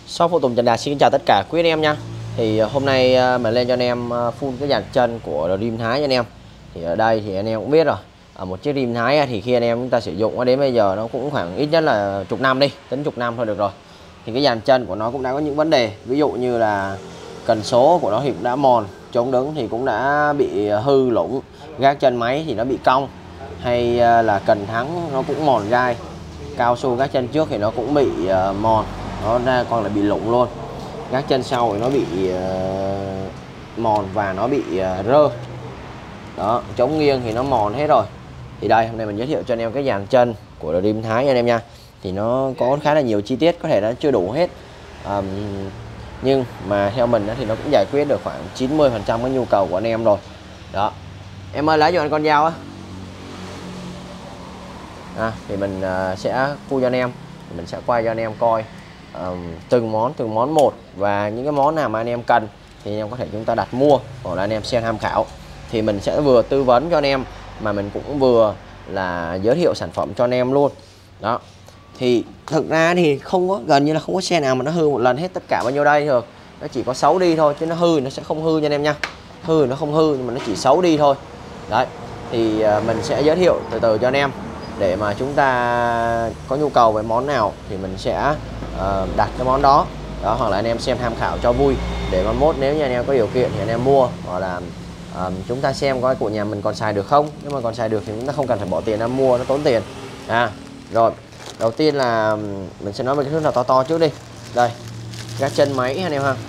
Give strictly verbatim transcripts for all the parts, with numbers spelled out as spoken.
Shop phụ tùng Trần Đạt xin chào tất cả quý anh em nha. Thì hôm nay mình lên cho anh em full cái dàn chân của rim Thái cho anh em. Thì ở đây thì anh em cũng biết rồi, ở một chiếc rim Thái thì khi anh em chúng ta sử dụng đến bây giờ nó cũng khoảng ít nhất là chục năm đi, tính chục năm thôi được rồi. Thì cái dàn chân của nó cũng đã có những vấn đề, ví dụ như là cần số của nó thì cũng đã mòn, chống đứng thì cũng đã bị hư lủng, gác chân máy thì nó bị cong, hay là cần thắng nó cũng mòn gai, cao su gác chân trước thì nó cũng bị uh, mòn, nó ra còn là bị lủng luôn, gác chân sau thì nó bị uh, mòn và nó bị uh, rơ đó, chống nghiêng thì nó mòn hết rồi. Thì đây hôm nay mình giới thiệu cho anh em cái dàn chân của rim Thái nha anh em nha. Thì nó có khá là nhiều chi tiết, có thể nó chưa đủ hết, um, nhưng mà theo mình thì nó cũng giải quyết được khoảng chín mươi phần trăm cái nhu cầu của anh em rồi đó. Em ơi lấy cho anh con dao á. À, thì mình uh, sẽ khui cho anh em, mình sẽ quay cho anh em coi uh, từng món từng món một, và những cái món nào mà anh em cần thì anh em có thể chúng ta đặt mua, hoặc là anh em xem tham khảo. Thì mình sẽ vừa tư vấn cho anh em mà mình cũng vừa là giới thiệu sản phẩm cho anh em luôn đó. Thì thực ra thì không có, gần như là không có xe nào mà nó hư một lần hết tất cả bao nhiêu đây được, nó chỉ có xấu đi thôi, chứ nó hư nó sẽ không hư nha anh em nha. Hư nó không hư nhưng mà nó chỉ xấu đi thôi đấy. Thì uh, mình sẽ giới thiệu từ từ cho anh em, để mà chúng ta có nhu cầu về món nào thì mình sẽ uh, đặt cái món đó đó, hoặc là anh em xem tham khảo cho vui, để mà mốt nếu như anh em có điều kiện thì anh em mua, hoặc là uh, chúng ta xem coi của nhà mình còn xài được không. Nếu mà còn xài được thì chúng ta không cần phải bỏ tiền ra mua, nó tốn tiền. À rồi, đầu tiên là mình sẽ nói về cái thứ nào to to trước đi. Đây, gác chân máy anh em ha.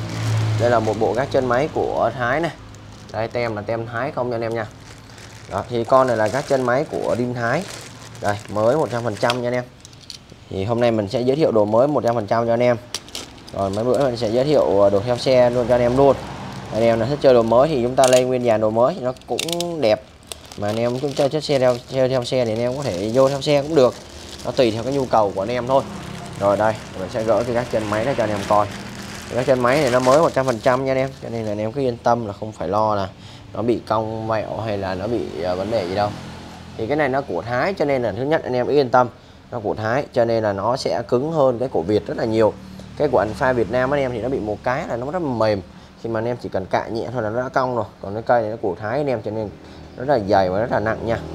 Đây là một bộ gác chân máy của Thái này. Đây, tem là tem Thái không nha anh em nha. Đó, thì con này là gác chân máy của rim Thái. Đây, mới một trăm phần trăm nha anh em. Thì hôm nay mình sẽ giới thiệu đồ mới một trăm phần trăm cho anh em. Rồi mấy bữa mình sẽ giới thiệu đồ theo xe luôn cho anh em luôn. Anh em là thích chơi đồ mới thì chúng ta lên nguyên dàn đồ mới thì nó cũng đẹp. Mà anh em cũng chơi chiếc xe theo, theo theo xe thì anh em có thể vô theo xe cũng được. Nó tùy theo cái nhu cầu của anh em thôi. Rồi đây, mình sẽ gỡ cái gác chân máy ra cho anh em coi. Gác chân máy này nó mới một trăm phần trăm nha anh em, cho nên là anh em cứ yên tâm là không phải lo là nó bị cong vẹo hay là nó bị uh, vấn đề gì đâu. Thì cái này nó của Thái, cho nên là thứ nhất anh em yên tâm, nó của Thái cho nên là nó sẽ cứng hơn cái của Việt rất là nhiều. Cái của Alpha Việt Nam anh em thì nó bị một cái là nó rất là mềm, khi mà anh em chỉ cần cạ nhẹ thôi là nó đã cong rồi. Còn cái cây này nó của Thái anh em, cho nên rất là dày và rất là nặng nha.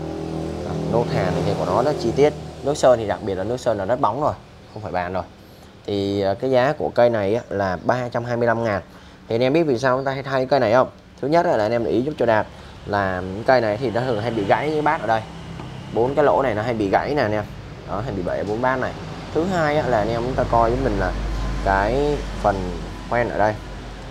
Nốt hàn thì của nó rất chi tiết, nước sơn thì đặc biệt là nước sơn là rất bóng rồi, không phải bàn rồi. Thì cái giá của cây này là ba trăm hai mươi lăm ngàn. Thì anh em biết vì sao chúng ta hay thay cây này không? Thứ nhất là anh em để ý giúp cho Đạt là cây này thì nó thường hay bị gãy cái bát ở đây, bốn cái lỗ này nó hay bị gãy nè anh em, đó, hay bị bể bốn bát này. Thứ hai là anh em chúng ta coi với mình là cái phần khoen ở đây,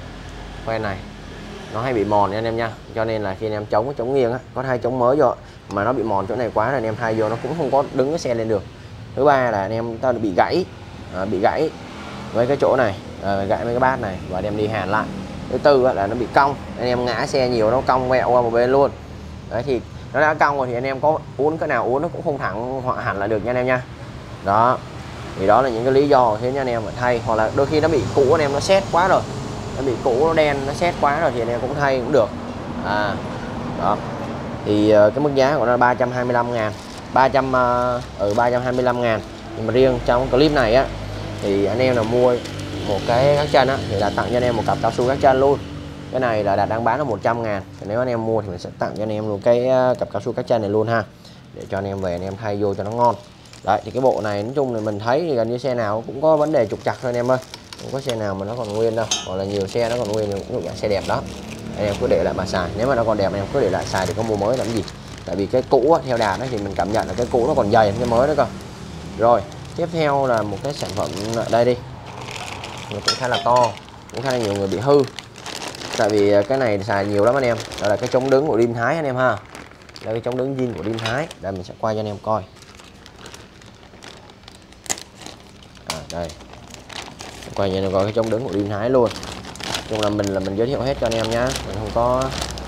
khoen này nó hay bị mòn nha anh em nha, cho nên là khi anh em chống chống nghiêng á, có thay chống mới vô mà nó bị mòn chỗ này quá là anh em thay vô nó cũng không có đứng cái xe lên được. Thứ ba là anh em chúng ta bị gãy, à, bị gãy với cái chỗ này, à, gãy với cái bát này và đem đi hàn lại. Thứ tư là nó bị cong, anh em ngã xe nhiều nó cong vẹo qua một bên luôn. Đấy, thì nó đã cong rồi thì anh em có uốn cái nào uốn nó cũng không thẳng hoặc hẳn lại được nha anh em nha. Đó, thì đó là những cái lý do thế nha anh em phải thay. Hoặc là đôi khi nó bị cũ anh em, nó xét quá rồi, nó bị cũ nó đen nó xét quá rồi thì anh em cũng thay cũng được. À đó, thì cái mức giá của nó là ba trăm hai mươi lăm ngàn, ba trăm ở ba trăm hai mươi lăm ngàn. Nhưng mà riêng trong clip này á thì anh em nào mua một cái gác chân á thì là tặng cho anh em một cặp cao su gác chân luôn. Cái này là Đạt đang bán là một trăm ngàn, thì nếu anh em mua thì mình sẽ tặng cho anh em luôn cái cặp cao su gác chân này luôn ha, để cho anh em về anh em thay vô cho nó ngon. Đấy, thì cái bộ này nói chung là mình thấy thì gần như xe nào cũng có vấn đề trục trặc thôi anh em ơi, không có xe nào mà nó còn nguyên đâu, hoặc là nhiều xe nó còn nguyên, ví dụ xe đẹp đó anh em cứ để lại mà xài. Nếu mà nó còn đẹp anh em cứ để lại xài thì có mua mới làm gì. Tại vì cái cũ á, theo Đạt đó thì mình cảm nhận là cái cũ nó còn dày hơn cái mới nữa cơ. Rồi tiếp theo là một cái sản phẩm ở đây đi, nó cũng khá là to, cũng khá là nhiều người bị hư. Tại vì cái này xài nhiều lắm anh em. Đó là cái chống đứng của rim Thái anh em ha. Đây cái chống đứng zin của rim Thái. Đây mình sẽ quay cho anh em coi. À, đây quay cho anh em coi cái chống đứng của rim Thái luôn. Chung là mình là mình giới thiệu hết cho anh em nhá, mình không có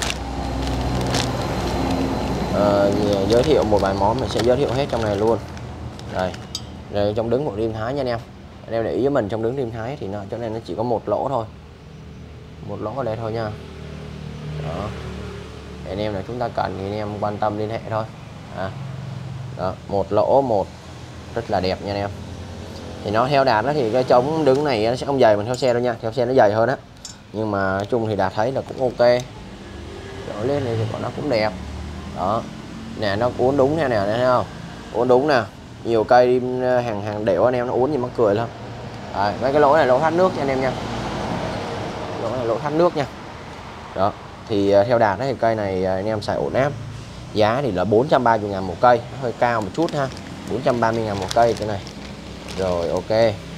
uh, giới thiệu một vài món, mình sẽ giới thiệu hết trong này luôn. Đây, đây chống đứng của rim Thái nha anh em. Anh em để ý với mình, trong đứng rim Thái thì nó cho nên nó chỉ có một lỗ thôi, một lỗ ở đây thôi nha. Đó, để anh em là chúng ta cần thì anh em quan tâm liên hệ thôi. À, đó, một lỗ một rất là đẹp nha anh em. Thì nó theo Đạt đó thì cái chống đứng này nó sẽ không dày bằng theo xe đâu nha, theo xe nó dày hơn á, nhưng mà nói chung thì Đạt thấy là cũng ok. Đổi lên này thì còn nó cũng đẹp đó nè, nó uốn đúng theo nè, thấy không, uốn đúng nè, nhiều cây hàng hàng đẻo anh em nó uốn gì mắc cười lắm. Đấy, mấy cái lỗ này lỗ thoát nước cho anh em nha, lỗ này lỗ thoát nước nha. Đó thì theo Đạt đấy thì cây này anh em xài ổn áp. Giá thì là bốn trăm ba mươi ngàn một cây, hơi cao một chút ha, bốn trăm ba mươi ngàn một cây cái này. Rồi ok.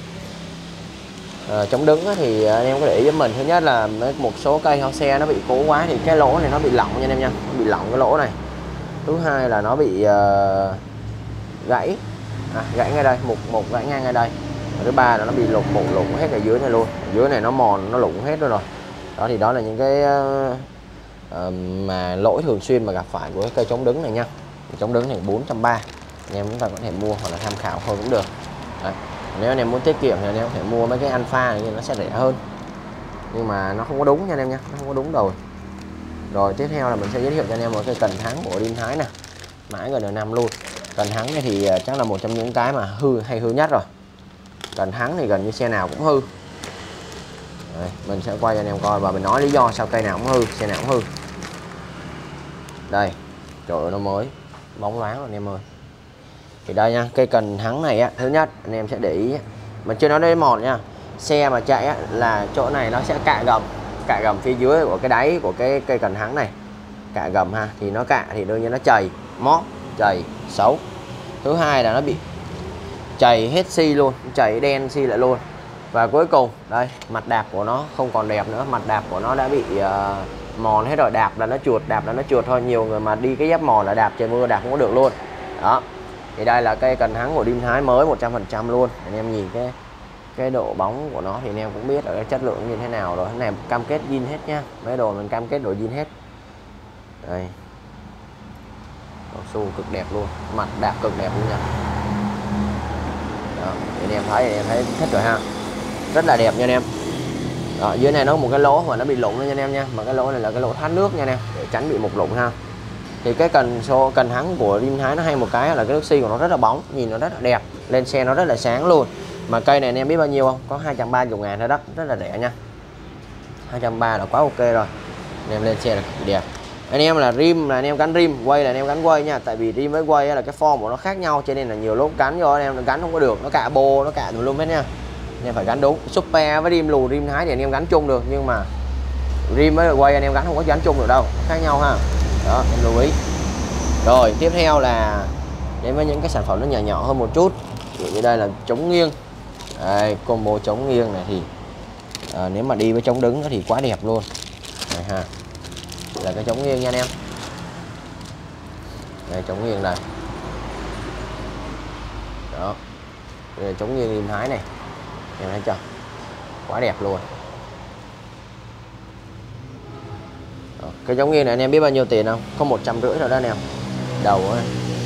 À, chống đứng thì anh em có để ý với mình, thứ nhất là một số cây hao xe nó bị cố quá thì cái lỗ này nó bị lỏng nha anh em nha, nó bị lỏng cái lỗ này. Thứ hai là nó bị uh, gãy, à, gãy ngay đây, một một gãy ngang ngay đây. Và thứ ba là nó bị lục một lục hết ở dưới này luôn, ở dưới này nó mòn nó lụng hết luôn rồi. Đó thì đó là những cái uh, uh, mà lỗi thường xuyên mà gặp phải của cái cây chống đứng này nha. Chống đứng này bốn trăm ba mươi, anh em chúng ta có thể mua hoặc là tham khảo thôi cũng được. Đấy. Nếu anh em muốn tiết kiệm thì anh em có thể mua mấy cái Alpha này, nó sẽ rẻ hơn, nhưng mà nó không có đúng nha anh em nha, nó không có đúng rồi. Rồi tiếp theo là mình sẽ giới thiệu cho anh em một cái cần thắng của Rim Thái nè, mãi gần năm luôn. Cần thắng này thì chắc là một trong những cái mà hư hay hư nhất rồi. Cần thắng thì gần như xe nào cũng hư. Đấy, mình sẽ quay cho anh em coi và mình nói lý do sao cây nào cũng hư, xe nào cũng hư. Đây, trời ơi nó mới bóng loáng rồi anh em ơi. Thì đây nha, cây cần thắng này á, thứ nhất anh em sẽ để ý, mình chưa nói đến mòn nha, xe mà chạy á, là chỗ này nó sẽ cạ gầm, cạ gầm phía dưới của cái đáy của cái cây cần thắng này, cạ gầm ha, thì nó cạ thì đương nhiên nó chày, móp, chày, xấu. Thứ hai là nó bị chày hết xi luôn, chày đen xi lại luôn. Và cuối cùng đây, mặt đạp của nó không còn đẹp nữa, mặt đạp của nó đã bị uh, mòn hết rồi, đạp là nó chuột, đạp là nó chuột thôi. Nhiều người mà đi cái dép mòn là đạp trời mưa đạp không có được luôn. Đó. Thì đây là cây cần thắng của Rim Thái mới một trăm phần trăm luôn. Anh em nhìn cái cái độ bóng của nó thì anh em cũng biết là cái chất lượng như thế nào rồi. Cái này cam kết zin hết nha, mấy đồ mình cam kết đồ zin hết. Đây, cao su cực đẹp luôn, mặt đạp cực đẹp luôn nha. Đó, thì anh em thấy anh em thấy thích rồi ha, rất là đẹp nha anh em. Đó, dưới này nó có một cái lỗ mà nó bị lủng nha anh em nha, mà cái lỗ này là cái lỗ thoát nước nha anh em, để tránh bị mục lủng ha. Thì cái cần số cần thắng của Rim Thái nó hay một cái là cái nước xi của nó rất là bóng, nhìn nó rất là đẹp, lên xe nó rất là sáng luôn. Mà cây này anh em biết bao nhiêu không? Có hai trăm ba mươi ngàn thôi đó, rất là rẻ nha. hai trăm ba mươi là quá ok rồi. Anh em lên xe là cực đẹp. Anh em là rim là anh em gắn rim, quay là anh em gắn quay nha, tại vì rim với quay là cái form của nó khác nhau, cho nên là nhiều lúc gắn vô anh em nó gắn không có được, nó cạ bô, nó cạ tùm lum hết nha. Anh em phải gắn đúng. Super với rim lù, rim Thái thì anh em gắn chung được, nhưng mà rim với quay anh em gắn không có gắn chung được đâu, khác nhau ha. Đó, em lưu ý. Rồi tiếp theo là đến với những cái sản phẩm nó nhỏ nhỏ hơn một chút. Ví dụ như đây là chống nghiêng. Đây, combo chống nghiêng này thì à, nếu mà đi với chống đứng thì quá đẹp luôn. Đây ha, là cái chống nghiêng nha anh em. Đây chống nghiêng này. Đó, đây là chống nghiêng Rim Thái này, em thấy chưa, quá đẹp luôn. Đó, cái chống nghiêng này anh em biết bao nhiêu tiền không? Có một trăm rưỡi rồi đó anh em. Đầu ấy.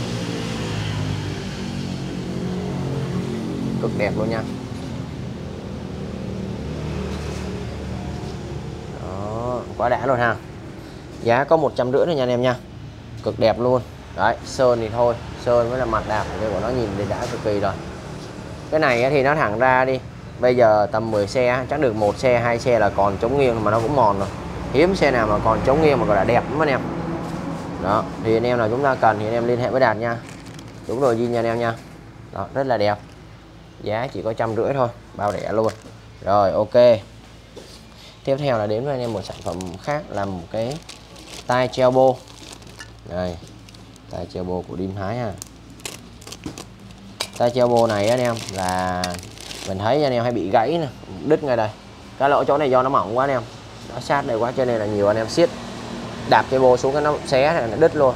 Cực đẹp luôn nha. Đó, quá đã luôn ha. Giá có một trăm rưỡi thôi nha anh em nha, cực đẹp luôn. Đấy, sơn thì thôi, sơn với là mặt đạp của nó nhìn thì đã cực kỳ rồi. Cái này thì nó thẳng ra đi, bây giờ tầm mười xe chắc được một xe hai xe là còn chống nghiêng mà nó cũng mòn rồi. Hiếm xe nào mà còn chống nghiêng mà gọi là đẹp lắm anh em. Đó, thì anh em nào chúng ta cần thì anh em liên hệ với Đạt nha. Đúng rồi zin nha anh em nha. Đó, rất là đẹp. Giá chỉ có trăm rưỡi thôi, bao rẻ luôn. Rồi ok. Tiếp theo là đến với anh em một sản phẩm khác là một cái tai treo bô. Đây, tai treo bô của Rim Thái ha. Tai treo bô này anh em là mình thấy anh em hay bị gãy nè, đứt ngay đây. Cái lỗ chỗ này do nó mỏng quá anh em, nó sát đây quá cho nên là nhiều anh em siết đạp cái bô xuống cái nó xé này nó đứt luôn.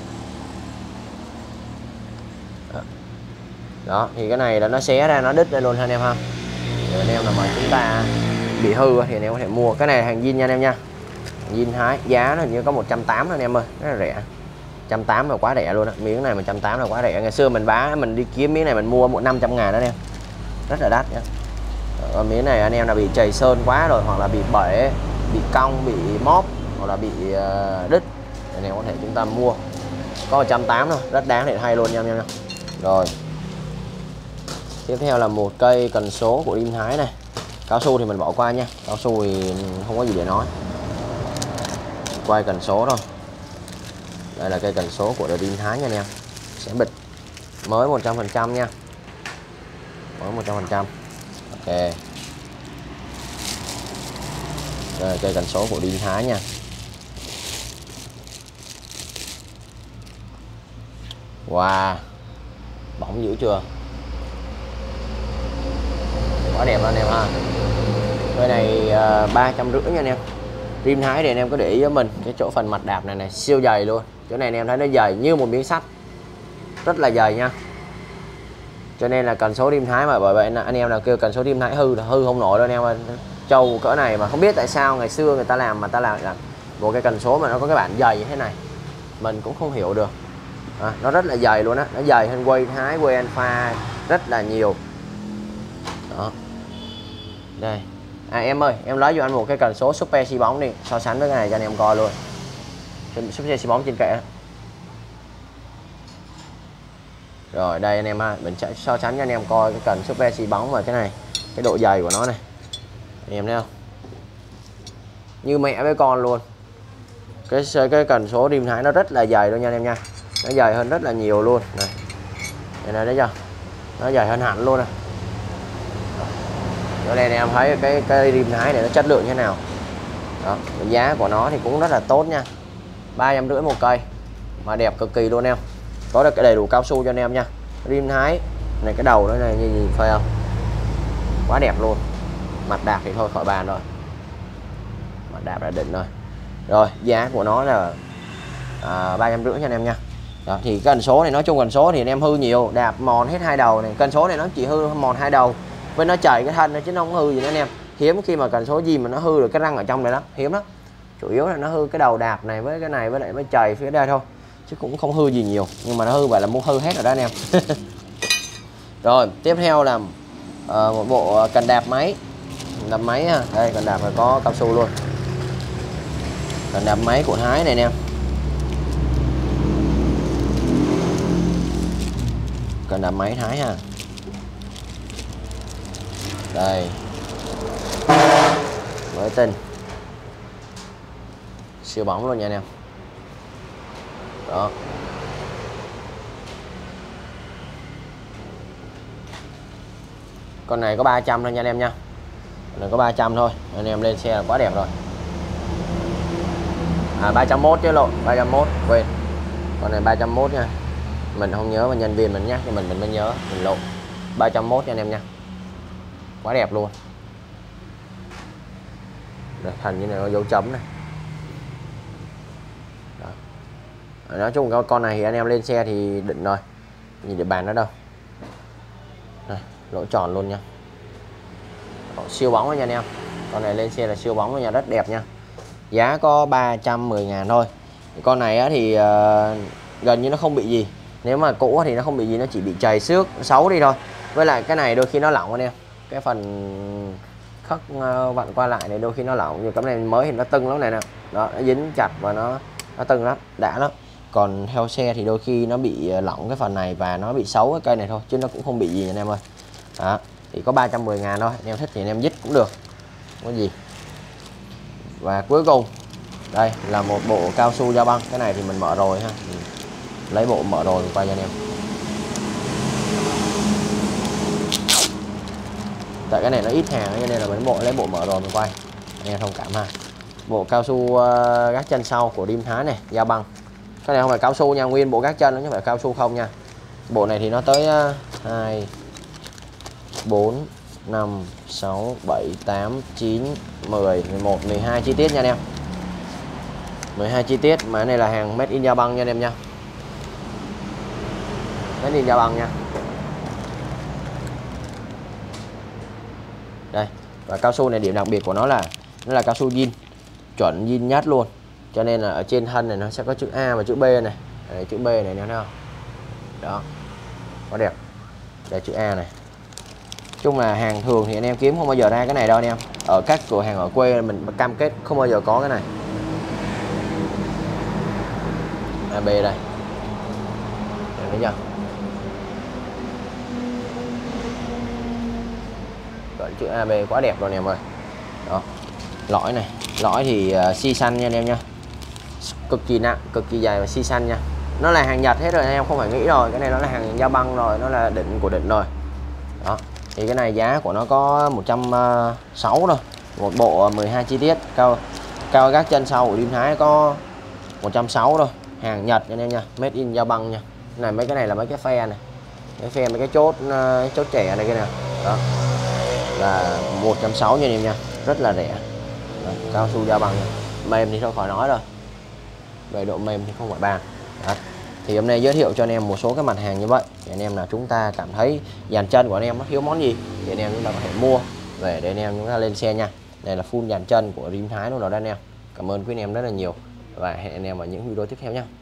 Đó. Đó thì cái này là nó xé ra nó đứt đây luôn anh em ha. Để anh em là mà chúng ta bị hư thì anh em có thể mua cái này hàng zin nha anh em nha. Zin Thái, giá nó hình như có một trăm tám mươi anh em ơi, rất là rẻ. một trăm tám mươi là quá rẻ luôn á, miếng này một trăm tám mươi là quá rẻ. Ngày xưa mình bán mình đi kiếm miếng này mình mua một năm trăm ngàn đó anh em, rất là đắt nha. Ở miếng này anh em là bị chảy sơn quá rồi, hoặc là bị bể, bị cong, bị móp, hoặc là bị uh, đứt, anh em có thể chúng ta mua có một trăm tám mươi thôi, rất đáng để hay luôn nha anh em nha. Rồi Tiếp theo là một cây cần số của Rim Thái này. Cao su thì mình bỏ qua nha, cao su thì không có gì để nói. Quay cần số thôi. Đây là cây cần số của Rim Thái nha anh em. Sẽ bịch mới một trăm phần trăm nha. Mới một trăm phần trăm. Ok. Đây là cây cần số của Rim Thái nha. Wow, bóng dữ chưa, quá đẹp anh em ha. Cây này ba trăm rưỡi nha anh em. Rim Thái thì anh em có để ý với mình cái chỗ phần mặt đạp này này siêu dày luôn. Chỗ này anh em thấy nó dày như một miếng sắt, rất là dày nha. Cho nên là cần số Rim Thái, mà bởi vậy anh em nào kêu cần số Rim Thái hư là hư không nổi đâu anh em ơi. Trâu cỡ này mà không biết tại sao ngày xưa người ta làm mà ta làm là một cái cần số mà nó có cái bản dày như thế này, mình cũng không hiểu được. À, nó rất là dày luôn á, nó dày hơn quay Thái, quay Alpha rất là nhiều. Đó. Đây. À em ơi, em lấy cho anh một cái cần số Super xi bóng đi, so sánh với cái này cho anh em coi luôn. Super xi bóng trên kệ. Rồi đây anh em ha, mình sẽ so sánh cho anh em coi cái cần Super xi bóng và cái này, cái độ dày của nó này. Anh em thấy không? Như mẹ với con luôn. Cái cái cần số Rim Thái nó rất là dày luôn nha anh em nha. Nó dày hơn rất là nhiều luôn này. Đây này, thấy chưa? Nó dày hơn hẳn luôn này. Ở đây em thấy cái cái Rim Thái này nó chất lượng như thế nào. Đó, giá của nó thì cũng rất là tốt nha. ba trăm rưỡi một cây mà đẹp cực kỳ luôn em. Có được cái đầy đủ cao su cho anh em nha. Rim Thái này, cái đầu nó này như nhìn phải không? Quá đẹp luôn. Mặt đạp thì thôi khỏi bàn rồi. Mặt đạp là đỉnh rồi. Rồi, giá của nó là à, ba trăm rưỡi cho anh em nha. Đó, thì cần số này nói chung cần số thì anh em hư nhiều, đạp mòn hết hai đầu này. Cần số này nó chỉ hư mòn hai đầu với nó chảy cái thân này chứ nó không hư gì nữa anh em. Hiếm khi mà cần số gì mà nó hư được cái răng ở trong này lắm, hiếm lắm. Chủ yếu là nó hư cái đầu đạp này với cái này với lại với chảy phía đây thôi, chứ cũng không hư gì nhiều. Nhưng mà nó hư vậy là muốn hư hết rồi đó anh em. Rồi tiếp theo là uh, một bộ cần đạp máy. Đạp máy ha. Đây cần đạp phải có cao su luôn. Cần đạp máy của Thái này nè. Cần đạp máy Thái ha. Đây. Mới tinh. Siêu bóng luôn nha anh em. Đó. Con này có ba trăm thôi nha anh em nha. Con này có ba trăm thôi. Anh em lên xe là quá đẹp rồi. À ba trăm mốt chứ lộn, ba trăm mốt quên. Con này ba trăm mốt nha. Mình không nhớ mà nhân viên mình nhắc cho mình mình mới nhớ, mình lộn. ba trăm mốt nha anh em nha. Quá đẹp luôn. Đây, thành như này có dấu chấm này. Đó. Nói chung con này thì anh em lên xe thì định rồi. Nhìn địa bàn nó đâu. Đây, lỗ tròn luôn nha. Đó, siêu bóng đó nha anh em. Con này lên xe là siêu bóng đó nha, rất đẹp nha. Giá có ba trăm mười ngàn thôi. Con này á thì uh, gần như nó không bị gì. Nếu mà cũ thì nó không bị gì, nó chỉ bị chảy xước, xấu đi thôi. Với lại cái này đôi khi nó lỏng anh em. Cái phần khắc uh, vặn qua lại này đôi khi nó lỏng. Như cái này mới thì nó tưng lắm này nè. Đó, nó dính chặt và nó nó tưng lắm, đã lắm. Còn theo xe thì đôi khi nó bị lỏng cái phần này và nó bị xấu cái cây này thôi, chứ nó cũng không bị gì anh em ơi. Đó, thì có ba trăm mười ngàn thôi. Anh em thích thì anh em dứt cũng được, không có gì. Và cuối cùng đây là một bộ cao su dao băng. Cái này thì mình mở rồi ha. Mình lấy bộ mở rồi quay cho anh em. Tại cái này nó ít hàng cho nên là mình bộ lấy bộ mở rồi mình quay. Anh em thông cảm ha. Bộ cao su uh, gác chân sau của Rim Thái này, dao băng. Cái này không phải cao su nha, nguyên bộ gác chân nó chứ không phải cao su không nha. Bộ này thì nó tới uh, hai bốn năm sáu bảy tám chín mười mười một mười hai chi tiết nha anh em. mười hai chi tiết mà cái này là hàng made in Dao Băng nha anh em nha. Made in Dao Băng nha. Đây, và cao su này điểm đặc biệt của nó là nó là cao su zin, chuẩn zin nhất luôn. Cho nên là ở trên thân này nó sẽ có chữ A và chữ B này. Đây, chữ B này thấy không? Đó. Quá đẹp. Đây chữ A này. Chung là hàng thường thì anh em kiếm không bao giờ ra cái này đâu anh em. Ở các cửa hàng ở quê mình cam kết không bao giờ có cái này. a bê đây. Thấy chưa? cỡ chữ a bê quá đẹp rồi anh em ơi. Đó, lõi này, lõi thì uh, xi xanh nha anh em nha, cực kỳ nặng, cực kỳ dài và xi xanh nha. Nó là hàng Nhật hết rồi anh em không phải nghĩ rồi, cái này nó là hàng da băng rồi, nó là đỉnh của đỉnh rồi. Đó, thì cái này giá của nó có một trăm sáu mươi thôi, một bộ mười hai chi tiết, cao cao gác chân sau của Dream Thái có một trăm sáu mươi thôi, hàng Nhật anh em nha, made in da băng nha. Này mấy cái này là mấy cái phe này, cái phe mấy cái chốt chốt trẻ này, cái nào đó là một trăm sáu mươi nha anh em nha, rất là rẻ. Đó, cao su da băng, mềm thì thôi khỏi nói rồi, về độ mềm thì không phải bàn. Đó, thì hôm nay giới thiệu cho anh em một số cái mặt hàng như vậy, để anh em là chúng ta cảm thấy dàn chân của anh em nó thiếu món gì thì anh em chúng ta có thể mua về để anh em chúng ta lên xe nha. Đây là full dàn chân của Dream Thái luôn đó anh em. Cảm ơn quý anh em rất là nhiều và hẹn anh em ở những video tiếp theo nhé.